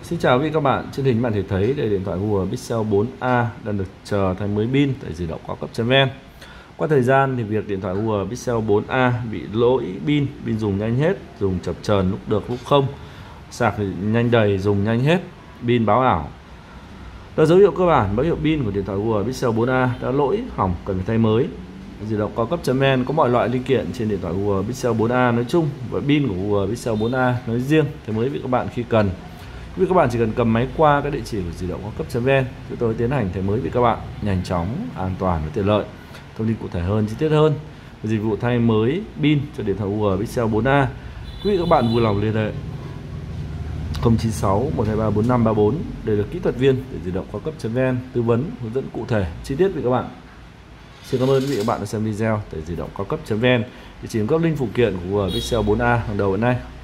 Xin chào quý vị các bạn. Trên hình bạn thể thấy đây điện thoại Huawei Pixel 4a đang được chờ thay mới pin tại di động cao cấp Ven. Qua thời gian thì việc điện thoại Huawei Pixel 4a bị lỗi pin dùng nhanh hết, dùng chập chờn lúc được lúc không, sạc thì nhanh đầy, dùng nhanh hết, pin báo ảo. Đó dấu hiệu cơ bản báo hiệu pin của điện thoại Huawei Pixel 4a đã lỗi hỏng cần phải thay mới. Di động cao cấp Ven có mọi loại linh kiện trên điện thoại Huawei Pixel 4a nói chung và pin của Huawei Pixel 4a nói riêng thay mới với các bạn khi cần. Quý vị các bạn chỉ cần cầm máy qua các địa chỉ của di động cao cấp Ven, chúng tôi tiến hành thay mới với các bạn nhanh chóng, an toàn và tiện lợi. Thông tin cụ thể hơn, chi tiết hơn về dịch vụ thay mới pin cho điện thoại Huawei Pixel 4a, quý vị các bạn vui lòng liên hệ 096 123 4534 để được kỹ thuật viên để di động cao cấp Ven tư vấn hướng dẫn cụ thể chi tiết với các bạn. Xin cảm ơn quý vị các bạn đã xem video tại di động cao cấp Ven. Địa chỉ các link phụ kiện của Huawei Pixel 4a hàng đầu hiện nay.